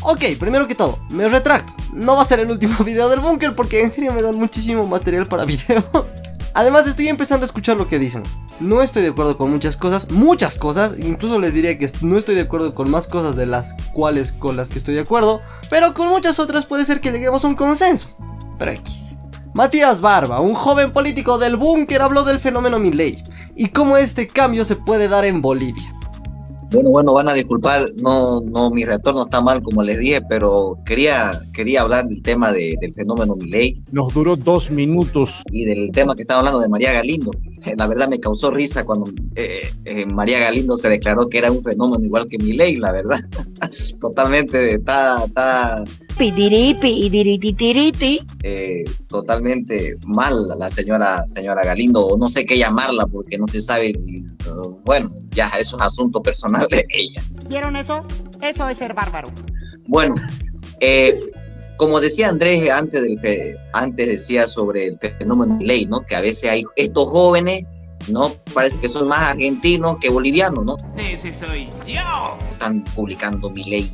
Ok, primero que todo, me retracto. No va a ser el último video del búnker porque en serio me dan muchísimo material para videos. Además estoy empezando a escuchar lo que dicen. No estoy de acuerdo con muchas cosas, incluso les diría que no estoy de acuerdo con más cosas de las cuales con las que estoy de acuerdo, pero con muchas otras puede ser que lleguemos a un consenso. Pero X. Matías Barba, un joven político del búnker, habló del fenómeno Milei y cómo este cambio se puede dar en Bolivia. Bueno, van a disculpar, no, mi retorno está mal como les dije, pero quería hablar del tema del fenómeno Milei. Nos duró 2 minutos. Y del tema que estaba hablando de María Galindo. La verdad me causó risa cuando María Galindo se declaró que era un fenómeno igual que Milei, la verdad. Totalmente está totalmente mal la señora Galindo, o no sé qué llamarla porque no se sabe si, bueno, ya eso es asunto personal de ella. ¿Vieron eso? Eso es ser bárbaro. Bueno, como decía Andrés antes decía sobre el fenómeno Milei, ¿no? Que a veces hay estos jóvenes, ¿no? Parece que son más argentinos que bolivianos, ¿no? Ese soy yo. Están publicando Milei.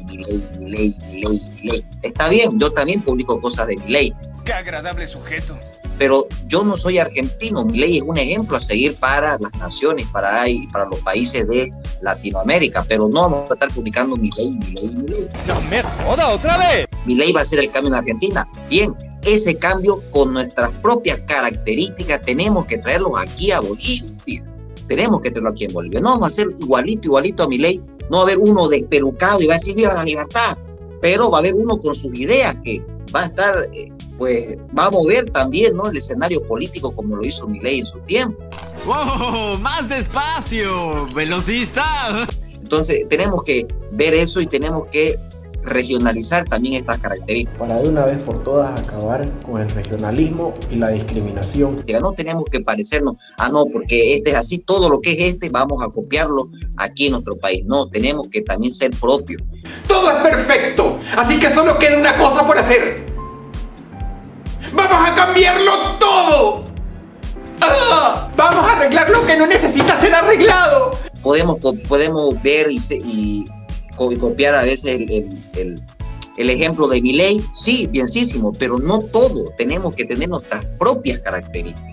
Está bien, yo también publico cosas de Milei. Qué agradable sujeto. Pero yo no soy argentino. Milei es un ejemplo a seguir para las naciones, para los países de Latinoamérica, pero no vamos a estar publicando Milei. ¡No me joda otra vez! Milei va a ser el cambio en Argentina. Bien, ese cambio con nuestras propias características tenemos que traerlo aquí a Bolivia. Tenemos que traerlo aquí en Bolivia. No vamos a hacer igualito a Milei. No va a haber uno despelucado y va a decir viva la libertad, pero va a haber uno con sus ideas que va a estar, pues va a mover también, ¿no?, el escenario político como lo hizo Milei en su tiempo. ¡Wow! ¡Más despacio! ¡Velocista! Entonces tenemos que ver eso y tenemos que regionalizar también estas características. Para de una vez por todas acabar con el regionalismo y la discriminación. No tenemos que parecernos, no, porque este es así, todo lo que es vamos a copiarlo aquí en nuestro país. No, tenemos que también ser propios. Todo es perfecto, así que solo queda una cosa por hacer. ¡Vamos a cambiarlo todo! ¡Vamos a arreglar lo que no necesita ser arreglado! Podemos ver y copiar a veces el ejemplo de Milei, sí, bienísimo, pero no todo, tenemos que tener nuestras propias características.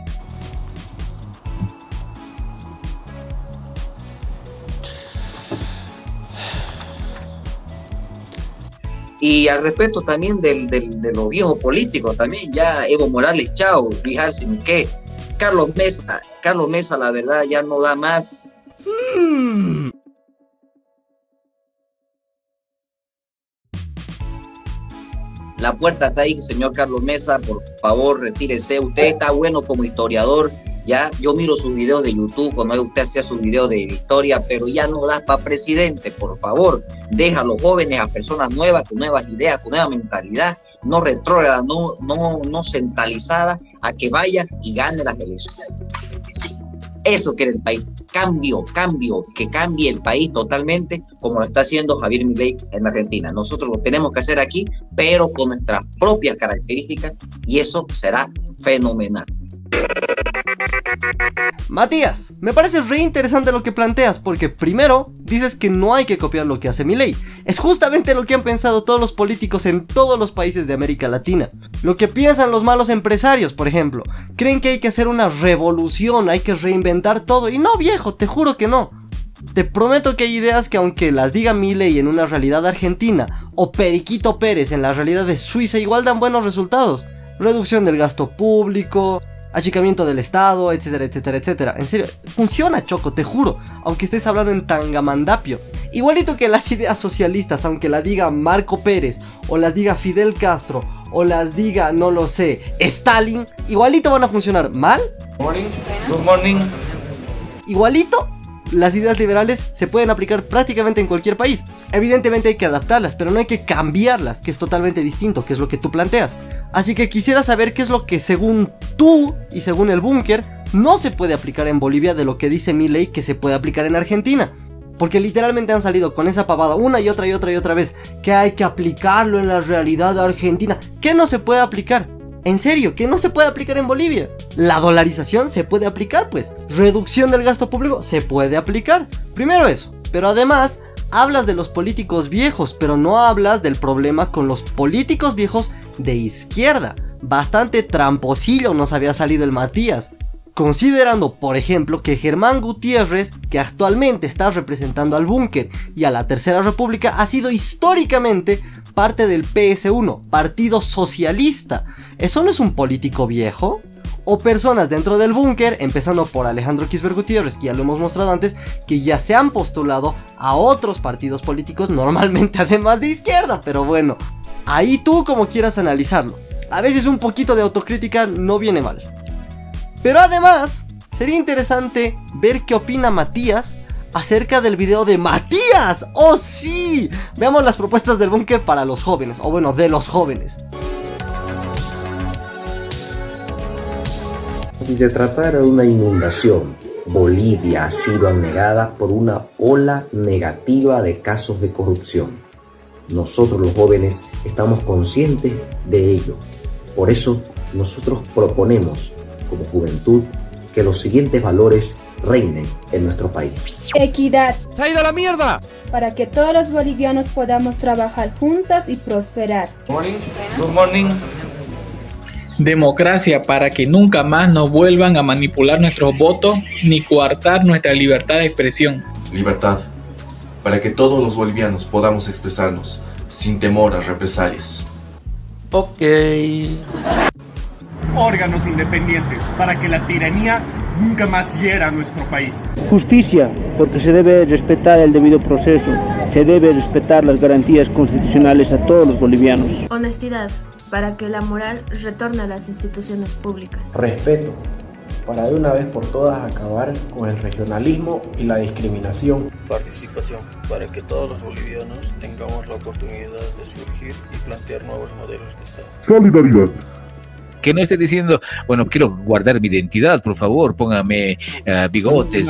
Y al respecto también de los viejos políticos, también ya Evo Morales, chao, Luis Arce, ¿qué? Carlos Mesa, la verdad, ya no da más. La puerta está ahí, señor Carlos Mesa, por favor, retírese. Usted está bueno como historiador, ya. Yo miro sus videos de YouTube, cuando usted hacía sus videos de historia, pero ya no das para presidente, por favor. Deja a los jóvenes, a personas nuevas, con nuevas ideas, con nueva mentalidad, no retrógrada, no centralizada, a que vaya y gane las elecciones. Eso quiere el país, cambio, que cambie el país totalmente como lo está haciendo Javier Milei en Argentina. Nosotros lo tenemos que hacer aquí, pero con nuestras propias características, y eso será fenomenal. Matías, me parece re interesante lo que planteas, porque primero dices que no hay que copiar lo que hace Milei. Es justamente lo que han pensado todos los políticos en todos los países de América Latina. Lo que piensan los malos empresarios, por ejemplo, creen que hay que hacer una revolución, hay que reinventar todo, y no, viejo, te juro que no. Te prometo que hay ideas que, aunque las diga Milei en una realidad argentina o Periquito Pérez en la realidad de Suiza, igual dan buenos resultados. Reducción del gasto público, achicamiento del Estado, etcétera, etcétera, etcétera. En serio, funciona, Choco, te juro, aunque estés hablando en tangamandapio. Igualito que las ideas socialistas, aunque la diga Marco Pérez, o las diga Fidel Castro, o las diga, no lo sé, Stalin, igualito van a funcionar. ¿Mal? Good morning. Igualito, las ideas liberales se pueden aplicar prácticamente en cualquier país. Evidentemente hay que adaptarlas, pero no hay que cambiarlas, que es totalmente distinto, que es lo que tú planteas. Así que quisiera saber qué es lo que según tú y según el búnker no se puede aplicar en Bolivia de lo que dice Milei que se puede aplicar en Argentina. Porque literalmente han salido con esa pavada una y otra vez, que hay que aplicarlo en la realidad argentina. ¿Qué no se puede aplicar? En serio, ¿qué no se puede aplicar en Bolivia? La dolarización se puede aplicar, pues. Reducción del gasto público se puede aplicar. Primero eso, pero además hablas de los políticos viejos, pero no hablas del problema con los políticos viejos de izquierda. Bastante tramposillo nos había salido el Matías, considerando, por ejemplo, que Germán Gutiérrez, que actualmente está representando al Búnker y a la Tercera República, ha sido históricamente parte del PS1, Partido Socialista. ¿Eso no es un político viejo? O personas dentro del Búnker, empezando por Alejandro Kisber Gutiérrez, que ya lo hemos mostrado antes, que ya se han postulado a otros partidos políticos, normalmente además de izquierda, pero bueno, ahí tú como quieras analizarlo. A veces un poquito de autocrítica no viene mal. Pero además, sería interesante ver qué opina Matías acerca del video de Matías. ¡Oh sí! Veamos las propuestas del Búnker para los jóvenes, o bueno, de los jóvenes. Si se tratara de una inundación, Bolivia ha sido anegada por una ola negativa de casos de corrupción. Nosotros los jóvenes estamos conscientes de ello. Por eso nosotros proponemos como juventud que los siguientes valores reinen en nuestro país. Equidad. ¡Se ha ido a la mierda! Para que todos los bolivianos podamos trabajar juntos y prosperar. Good morning. Democracia, para que nunca más nos vuelvan a manipular nuestros votos ni coartar nuestra libertad de expresión. Libertad, para que todos los bolivianos podamos expresarnos sin temor a represalias. Ok. Órganos independientes, para que la tiranía nunca más hiera a nuestro país. Justicia, porque se debe respetar el debido proceso, se debe respetar las garantías constitucionales a todos los bolivianos. Honestidad, para que la moral retorne a las instituciones públicas. Respeto, para de una vez por todas acabar con el regionalismo y la discriminación. Participación, para que todos los bolivianos tengamos la oportunidad de surgir y plantear nuevos modelos de Estado. Solidaridad. Que no esté diciendo, bueno, quiero guardar mi identidad, por favor, póngame bigotes.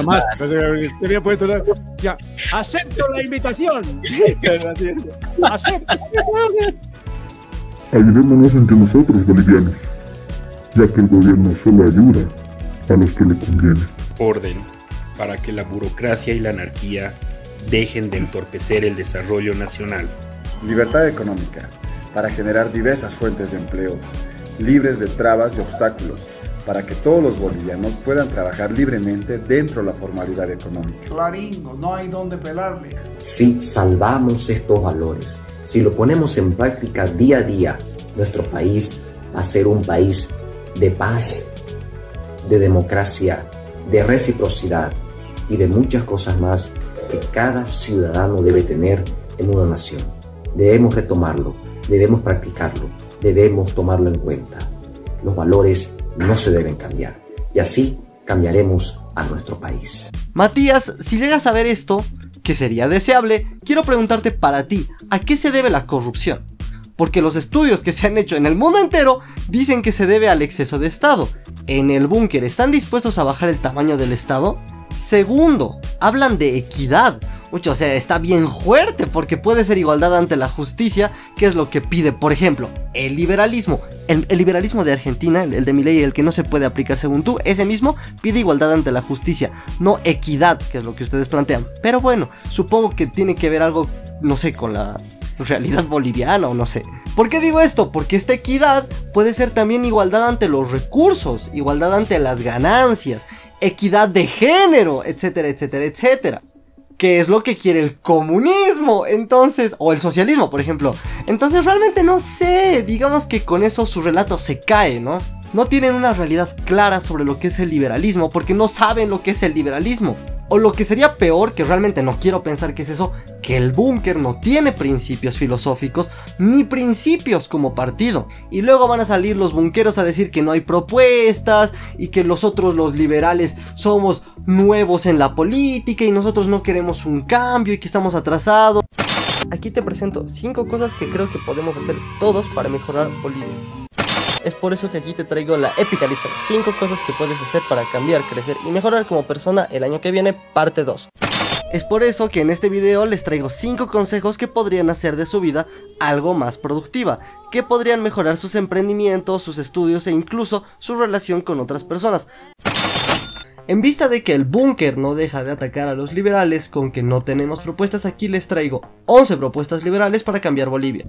Ya, acepto la invitación. Acepto. Ayudémonos entre nosotros, bolivianos, ya que el gobierno solo ayuda a los que le conviene. Orden, para que la burocracia y la anarquía dejen de entorpecer el desarrollo nacional. Libertad económica, para generar diversas fuentes de empleo, libres de trabas y obstáculos, para que todos los bolivianos puedan trabajar libremente dentro de la formalidad económica. Claringo, no hay dónde pelarle. Si salvamos estos valores, si lo ponemos en práctica día a día, nuestro país va a ser un país de paz, de democracia, de reciprocidad y de muchas cosas más que cada ciudadano debe tener en una nación. Debemos retomarlo, debemos practicarlo, debemos tomarlo en cuenta. Los valores no se deben cambiar y así cambiaremos a nuestro país. Matías, si llegas a ver esto, que sería deseable, quiero preguntarte para ti, ¿a qué se debe la corrupción? Porque los estudios que se han hecho en el mundo entero dicen que se debe al exceso de Estado. ¿En el Búnker están dispuestos a bajar el tamaño del Estado? Segundo, hablan de equidad. O sea, está bien fuerte porque puede ser igualdad ante la justicia, que es lo que pide, por ejemplo, el liberalismo. El liberalismo de Argentina, el de Milei, el que no se puede aplicar según tú, ese mismo pide igualdad ante la justicia, no equidad, que es lo que ustedes plantean. Pero bueno, supongo que tiene que ver algo, no sé, con la realidad boliviana o no sé. ¿Por qué digo esto? Porque esta equidad puede ser también igualdad ante los recursos, igualdad ante las ganancias, equidad de género, etcétera, etcétera, etcétera. ¿Qué es lo que quiere el comunismo? Entonces, o el socialismo, por ejemplo. Entonces realmente no sé, digamos que con eso su relato se cae, ¿no? No tienen una realidad clara sobre lo que es el liberalismo porque no saben lo que es el liberalismo. O lo que sería peor, que realmente no quiero pensar que es eso, que el Búnker no tiene principios filosóficos ni principios como partido. Y luego van a salir los bunkeros a decir que no hay propuestas y que nosotros los liberales somos nuevos en la política y nosotros no queremos un cambio y que estamos atrasados. Aquí te presento 5 cosas que creo que podemos hacer todos para mejorar Bolivia. Es por eso que aquí te traigo la épica lista de 5 cosas que puedes hacer para cambiar, crecer y mejorar como persona el año que viene, parte 2. Es por eso que en este video les traigo 5 consejos que podrían hacer de su vida algo más productiva, que podrían mejorar sus emprendimientos, sus estudios e incluso su relación con otras personas. En vista de que el búnker no deja de atacar a los liberales con que no tenemos propuestas, aquí les traigo 11 propuestas liberales para cambiar Bolivia.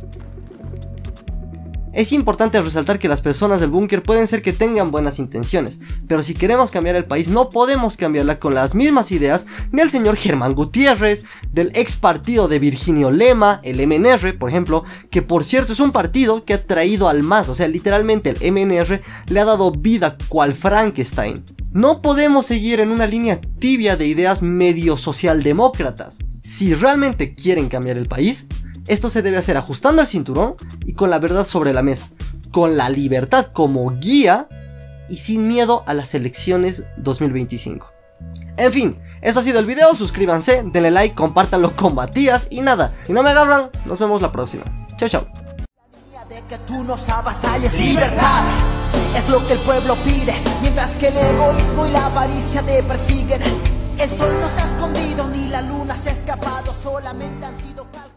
Es importante resaltar que las personas del búnker pueden ser que tengan buenas intenciones, pero si queremos cambiar el país no podemos cambiarla con las mismas ideas del señor Germán Gutiérrez, del ex partido de Virginio Lema, el MNR, por ejemplo, que por cierto es un partido que ha traído al MAS, o sea, literalmente el MNR le ha dado vida cual Frankenstein. No podemos seguir en una línea tibia de ideas medio socialdemócratas. Si realmente quieren cambiar el país, esto se debe hacer ajustando el cinturón y con la verdad sobre la mesa, con la libertad como guía y sin miedo a las elecciones 2025. En fin, esto ha sido el video, suscríbanse, denle like, compártanlo con Matías y nada, si no me agarran, nos vemos la próxima. Chao, chao. De que tú nos avasalles, libertad es lo que el pueblo pide, mientras que el egoísmo y la avaricia te persiguen. El sol no se ha escondido ni la luna se ha escapado, solamente han sido cálculos.